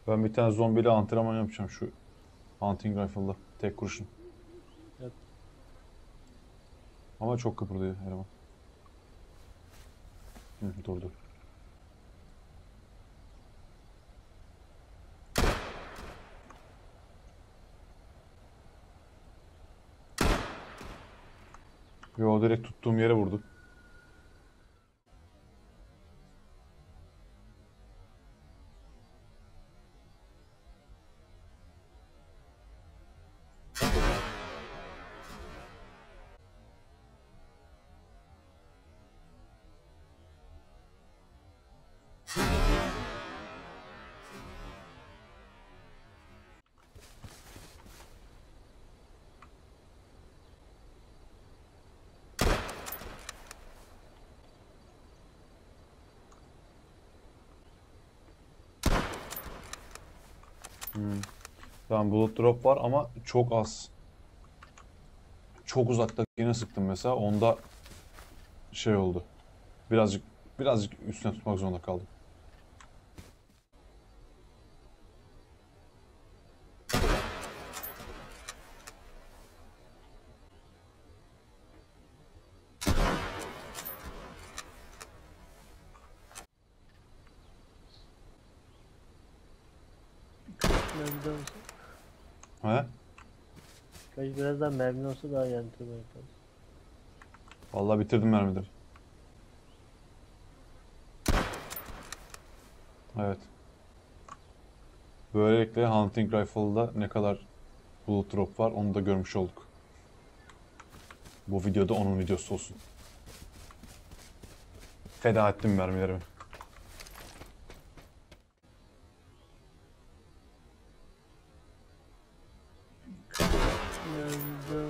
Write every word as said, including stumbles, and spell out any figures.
Ben bir tane zombiyle antrenman yapacağım şu hunting rifle'da. Tek kurşun. Evet. Ama çok kıpırdıyor eleman. Hı, durdu. Yo, direkt tuttuğum yere vurdu. Hmm. Tamam, bullet drop var ama çok az. Çok uzaktakine sıktım mesela. Onda şey oldu. Birazcık birazcık üstüne tutmak zorunda kaldım. Mermi olsa. He? Belki biraz daha mermi olsa daha yantırma yaparız. Vallahi bitirdim mermileri. Evet. Böylelikle hunting rifle'da ne kadar bullet drop var onu da görmüş olduk. Bu videoda onun videosu olsun. Feda ettim mermilerimi. Mermi